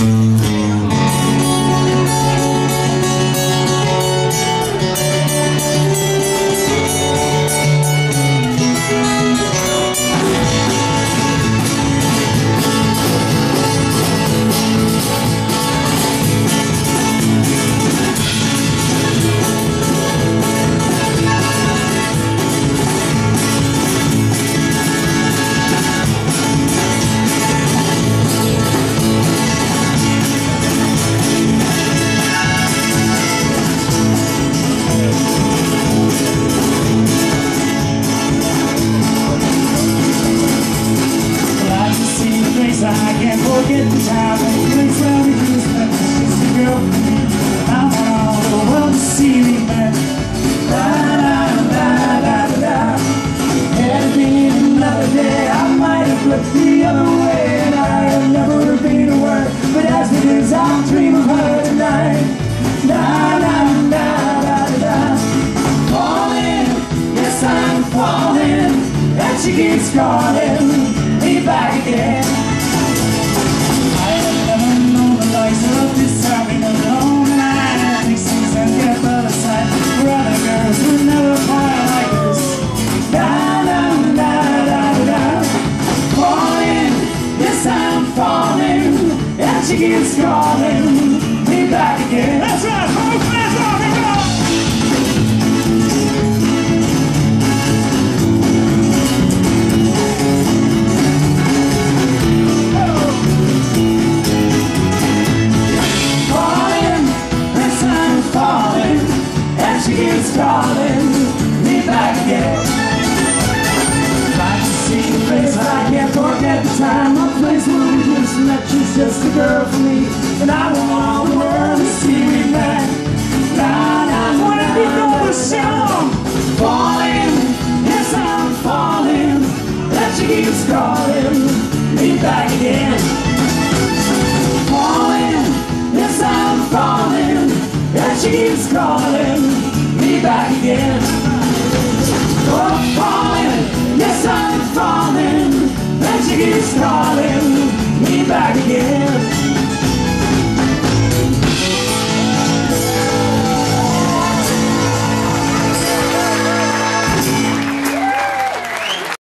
I can't forget the time when you place where we just met. It's the girl for me. I want all the world to see we met. Da da da da da da. Had it been another day, I might have looked the other way, and I have never been a word. But as it is, I'll dream of her tonight. Da da da da da da. Falling, yes I'm falling, and she keeps calling me back again. She keeps calling me back again. That's right, folks, let's rock and roll. Falling, yes I'm falling, and she keeps calling me back again. I can see your face, but I can't forget the time, a place where we just met. She's just a girl for me, and I want all the world to see me back. Da, da, what if you know the song? Falling, yes I'm falling, and she keeps calling me back again. Falling, yes I'm falling, and she keeps calling me back again. Oh, falling, yes I'm falling, and she keeps calling me back again.